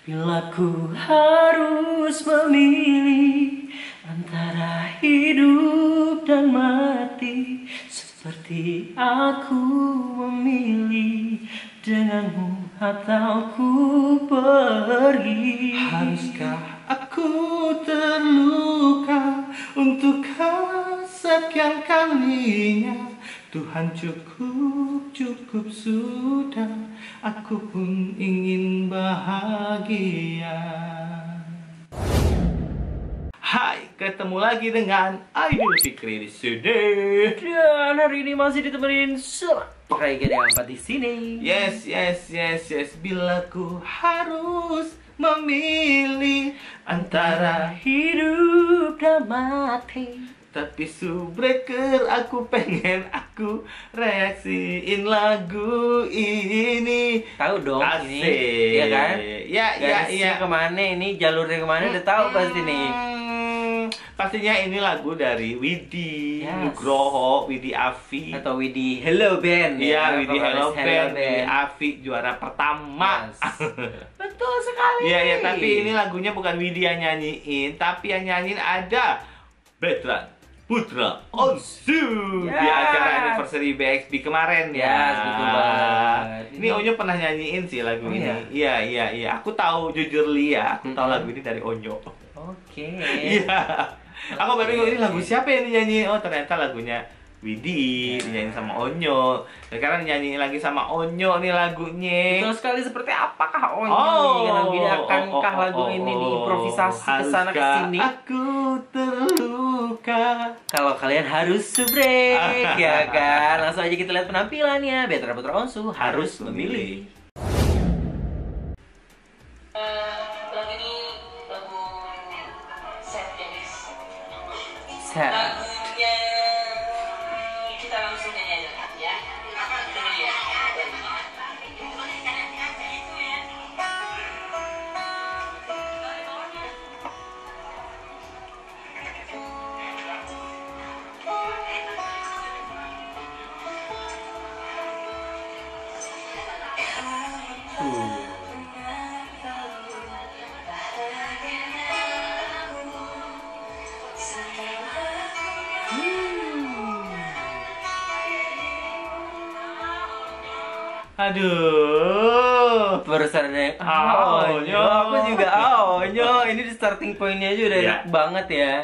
Bila ku harus memilih antara hidup dan mati, seperti aku memilih denganmu atau ku pergi. Haruskah aku terluka untuk kesekian kalinya? Tuhan cukup sudah, aku pun ingin bahagia. Hai, ketemu lagi dengan Aidil Fikri di sini. Dan hari ini masih ditemenin sama Rega yang empat di sini. Yes. Bila ku harus memilih antara hidup dan mati, tapi subreker aku pengen aku reaksiin lagu ini. tahu dong Asik. ini, ya kan? Ya. Kemana ini, jalurnya kemana udah tahu pasti nih. Pastinya ini lagu dari Widi Yes. Nugroho, Widi Afi. Atau Widi Hello Band. Iya, Widi Hello vokalis Band, Widi Afi juara pertama. Yes. Betul sekali. Iya, tapi ini lagunya bukan Widi yang nyanyiin, tapi yang nyanyiin ada Betran Putra Onsu di acara anniversary BXB kemarin ya. Betul banget. Ini Onyo pernah nyanyiin sih lagu ini. Iya? Iya. Aku tahu, jujur Lia, aku tahu lagu ini dari Onyo. Oke. Iya. Aku baru bingung ini lagu siapa yang dinyanyiin. Oh, ternyata lagunya Widi dinyanyiin sama Onyo. Sekarang nyanyiin lagi sama Onyo nih lagunya. Betul sekali. Seperti apakah Onyo lagu ini? Akankah lagu ini diimprovisasi kesana kesini? Aku terluka. Kalau kalian harus subrek, ya kan? Langsung aja kita lihat penampilannya. Betra Putra Onsu harus memilih. Lagu ini lagu set guys. Set. Lagunya kita langsung nyanyi aja ya. Ini dia. Aduh. Barusan ada yang Onyo. Aku juga Onyo. Ini di starting pointnya aja udah Iya. enak banget ya.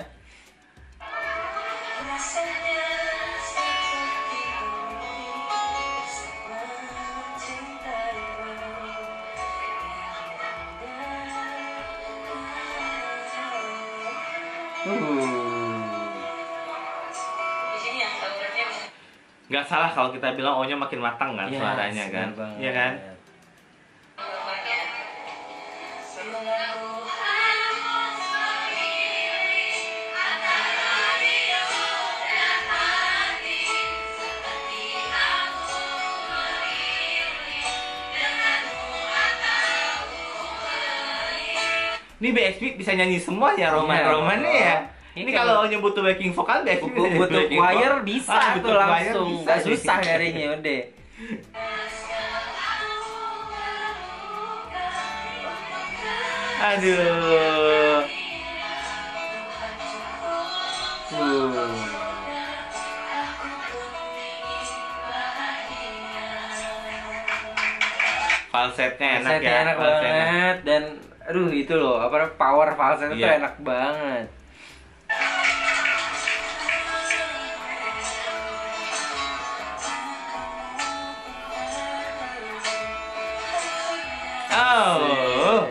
Di sini ya lagunya. Nggak salah kalau kita bilang Onyo makin matang kan Yes, suaranya kan. bener banget. Iya kan? Ini BXB bisa nyanyi semua ya roman-romannya ya. Ini kalau Onyo butuh backing vokal BXB bisa jadi Butuh backing choir vokal. bisa butuh tuh choir langsung. bisa Gak nih. susah nyarinya udah. Aduh. Falsetnya enak Falsetnya ya. enak falsetnya. banget. Dan aduh itu loh, apa power falsetnya tuh Iya. enak banget. Oh.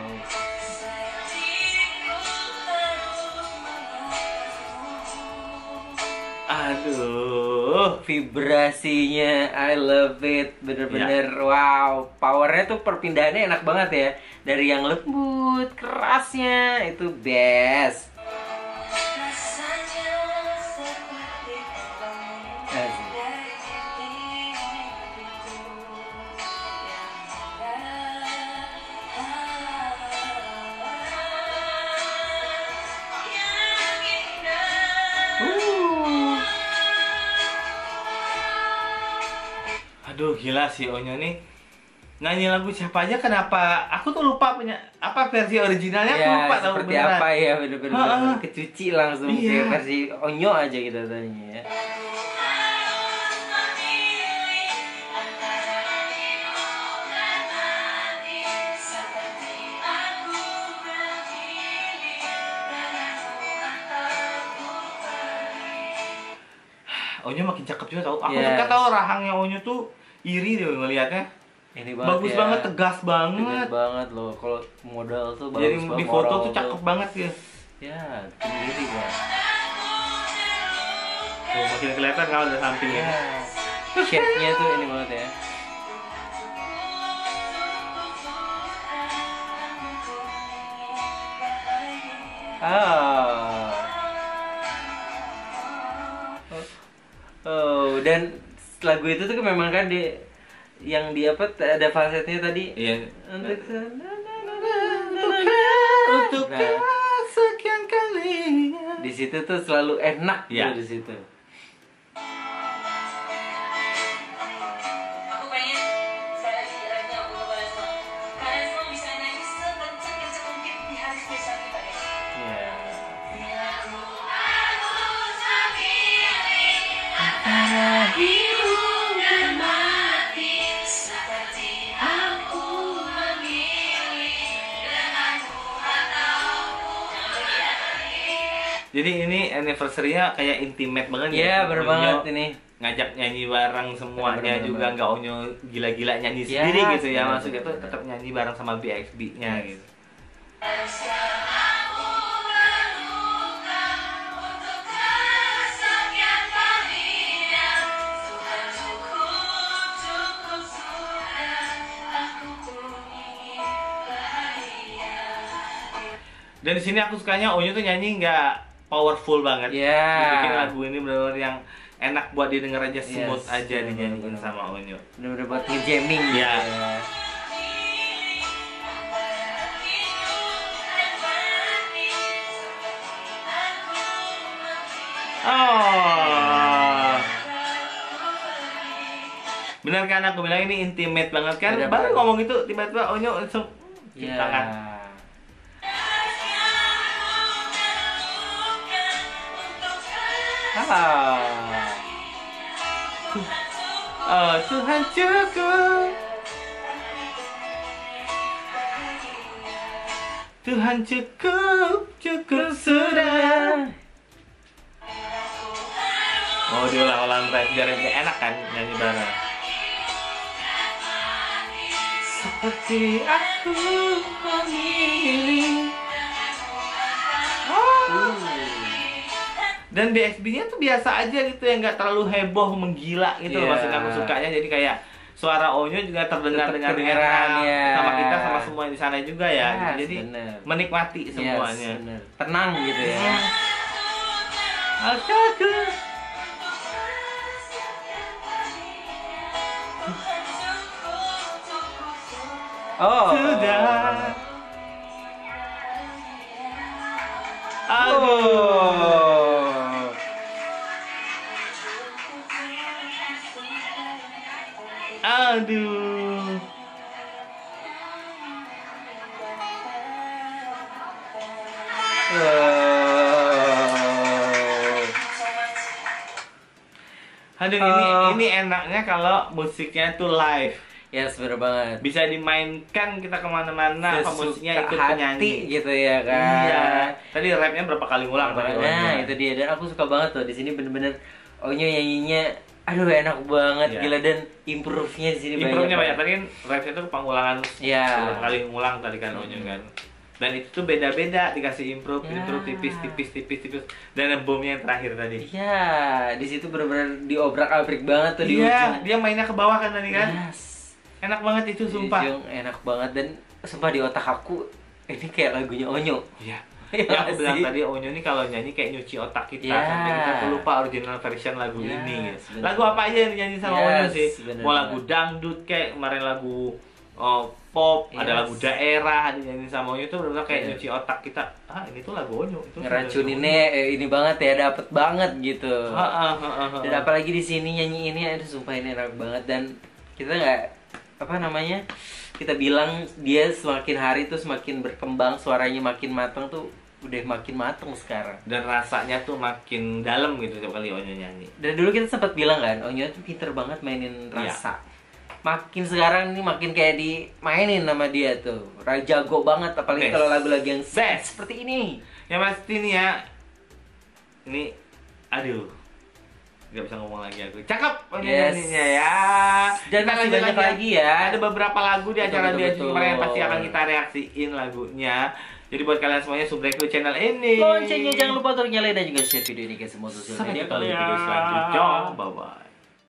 Aduh. Vibrasinya I love it, bener-bener wow, powernya tuh perpindahannya enak banget ya, dari yang lembut kerasnya itu best. Aduh, gila sih Onyo nih. nyanyi lagu siapa aja, kenapa aku tuh lupa punya apa versi originalnya, aku Ya, lupa tahu seperti beneran. apa ya, bener-bener Heeh. kecuci langsung Iya. kayak versi Onyo aja kita tanya ya. Onyo makin cakep juga tau. Aku Yes. suka tau rahangnya Onyo tuh iri deh ngelihatnya. Ini Bagus ya. banget, tegas Tegas banget. banget loh. Kalau modal tuh bagus Jadi banget. di foto moral tuh cakep banget ya. Ya, sendiri kan. Tuh, makin kelihatan kalau dari sampingnya. Ya. Shape-nya tuh ini banget ya. Ah. Oh, dan lagu itu tuh memang kan yang di apa ada falsetnya tadi. Iya. Untuk Untuk Nah. sekian kalinya. di situ tuh selalu enak Iya. tuh di situ. Aku pengen sekali lagi lagunya aku kalian semua. Kalian semua bisa nyanyi sekencang mungkin di hari spesial kita guys. Ya. Jadi ini anniversary-nya kayak intimate banget Iya, bener Onyo banget ini. ngajak nyanyi bareng semuanya Bener-bener juga, banget. nggak Onyo gila-gila nyanyi Yes, sendiri gitu ya, bener-bener. maksudnya tuh tetap nyanyi bareng sama BXB-nya gitu. Dan di sini aku sukanya Onyo tuh nyanyi nggak powerful banget. Iya. Dia bikin lagu ini benar-benar yang enak buat didengar aja, smooth Yes, aja dinyanyiin bener-bener. sama Onyo. Bener-bener buat nge-jamming gitu Iya. ya. Oh. Benar kan aku bilang ini intimate banget kan? Bener, Baru bener. ngomong itu tiba-tiba Onyo langsung Iya. tangan. Ah. Oh, Tuhan cukup. Tuhan cukup, cukup sudah. Oh, diulang-ulang rap biar lebih enak kan nyanyi bareng. Seperti aku memilih. Dan BXB-nya tuh biasa aja gitu ya, nggak terlalu heboh menggila gitu loh, Iya. maksudnya aku sukanya. Jadi kayak suara Onyo juga terdengar Tetap dengan kedengeran, enak ya. sama kita sama semua yang di sana juga ya. Yes, Jadi bener. menikmati Yes, semuanya. bener. Tenang gitu ya. Aku. Oh. Sudah. Aku. Oh. Aduh. Aduh, ini enaknya kalau musiknya tuh live. Yes, bener banget. Bisa dimainkan kita kemana-mana, apa musiknya ikut Sesuka penyanyi. hati gitu ya kan. Iya. Tadi rapnya berapa kali ngulang tadi? Nah, itu dia, dan aku suka banget tuh di sini bener-bener Onyo nyanyinya aduh enak banget, Iya. gila, dan improve-nya di sini Improve-nya banyak. Tadi kan rapnya tuh pengulangan Iya. 10 kali ngulang tadi kan Onyo kan. Dan itu tuh beda-beda, dikasih improve, Ya. improve tipis. Dan boomnya yang terakhir tadi. Iya, di situ bener-bener diobrak-abrik banget tuh di Iya, ujung. dia mainnya ke bawah kan tadi kan. Yes. Enak banget itu Di sumpah. ujung enak banget, dan sumpah di otak aku ini kayak lagunya Onyo. Iya. Iya Ya aku bilang sih. tadi Onyo nih kalau nyanyi kayak nyuci otak kita, Iya. sampai kita tuh lupa original version lagu Yes, ini. Gitu. bener. Lagu apa aja yang dinyanyi sama Yes, Onyo sih? bener Mau banget. lagu dangdut kayak kemarin lagu pop, ada Yes. lagu daerah dinyanyi sama Onyo tuh benar-benar kayak Iya. nyuci otak kita. Ah, ini tuh lagu Onyo. Itu Ngeracuninnya ini banget ya, dapet banget gitu. Heeh. Dan apalagi di sini nyanyi ini, aduh sumpah ini enak banget, dan kita nggak apa namanya, kita bilang dia semakin hari tuh semakin berkembang, suaranya makin matang tuh udah makin matang sekarang. Dan rasanya tuh makin dalam gitu setiap kali Onyo nyanyi. Dan dulu kita sempat bilang kan, Onyo tuh pinter banget mainin rasa. Makin sekarang nih makin kayak dimainin sama dia tuh. Jago banget, apalagi Best. kalau lagu-lagu yang Best. seperti ini. Yang pasti nih ya, ini aduh, nggak bisa ngomong lagi aku. Cakep nyanyinya ya. Dan Kita masih lanjut banyak lagi ya. Ada beberapa lagu di acara Betul, dia betul. kemarin pasti akan kita reaksiin lagunya. Jadi buat kalian semuanya subscribe ke channel ini. Loncengnya jangan lupa untuk nyalain dan juga share video ini ke semua sosial Sampai media ketemu di kalian. video selanjutnya. Bye bye.